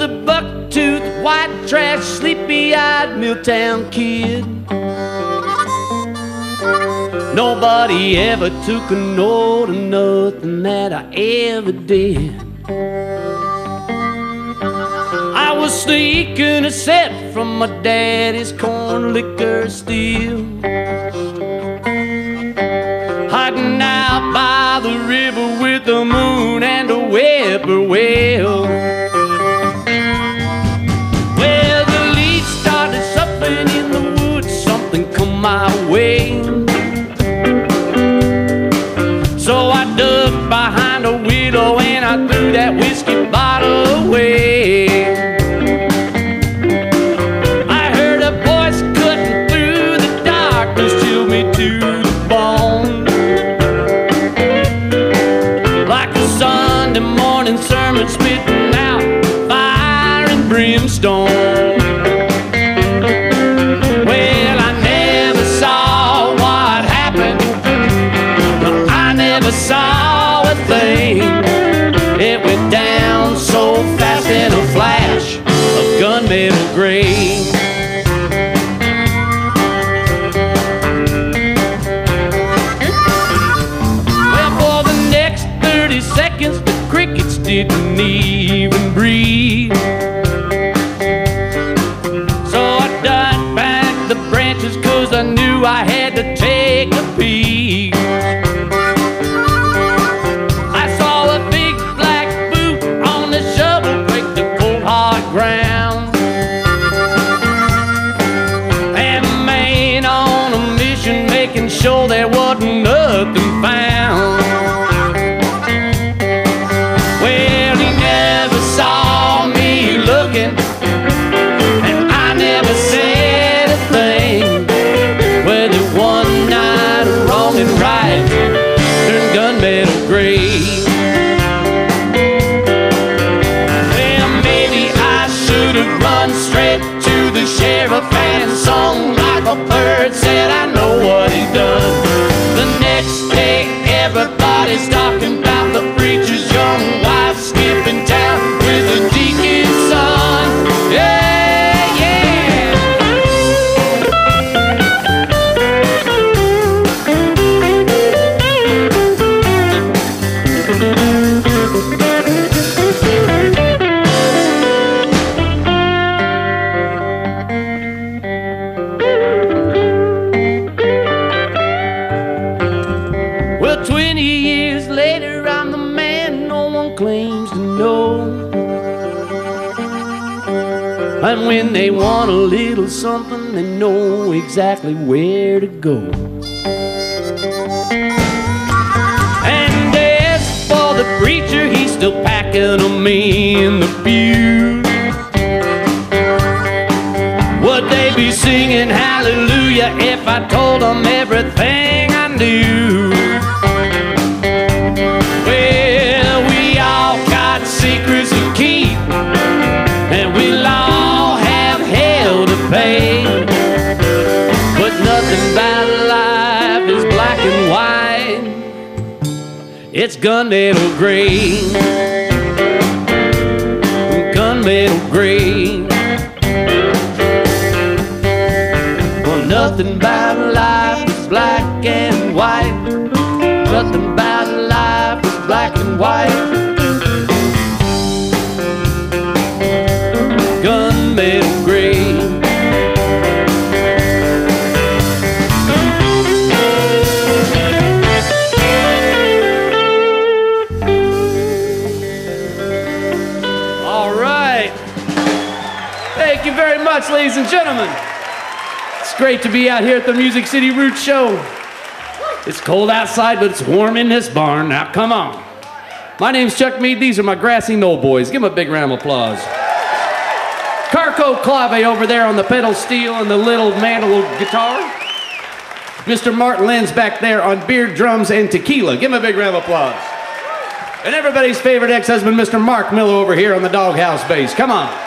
a buck-toothed, white trash, sleepy-eyed Milltown kid. Nobody ever took a note of nothing that I ever did. I was sneaking a set from my daddy's corn liquor still, hiding out by the river with the moon and a whippoorwill. Well, the leaves started shuffling in the woods, something come my way. So I ducked behind a willow and I threw that whiskey bottle away. I heard a voice cutting through the darkness, chilled me to the bone, like a Sunday morning sermon spitting out fire and brimstone. Well, I never saw what happened, I never saw a thing. It went down so fast in a flash of gunmetal gray. Well, for the next 30 seconds the crickets didn't even breathe. So I ducked back the branches 'cause I knew I had to take a peek. Ground. And a man on a mission making sure there wasn't nothing found. Well, he never saw me looking, and I never said a thing. Whether one night wrong and right turned gunmetal gray. Run straight to the sheriff and sung like a bird, said I know what he done. The next day everybody's talking about the preacher's young wife skipping town with a deacon's son. Yeah, yeah. Well, 20 years later, I'm the man no one claims to know. And when they want a little something, they know exactly where to go. And as for the preacher, he's still packing them in the pew. Would they be singing hallelujah if I told them everything I knew? Well, we all got secrets to keep, and we'll all have hell to pay. But nothing about life is black and white, it's gunmetal gray. Gunmetal gray. Well, nothing about life is black and white. Nothing about life is black and white. Gunmetal gray. All right. Thank you very much, ladies and gentlemen. It's great to be out here at the Music City Roots Show. It's cold outside, but it's warm in this barn. Now, come on. My name's Chuck Mead. These are my Grassy Knoll boys. Give them a big round of applause. Carco Clave over there on the pedal steel and the little mantle guitar. Mr. Martin Lenz back there on beard, drums, and tequila. Give him a big round of applause. And everybody's favorite ex-husband, Mr. Mark Miller over here on the doghouse bass. Come on.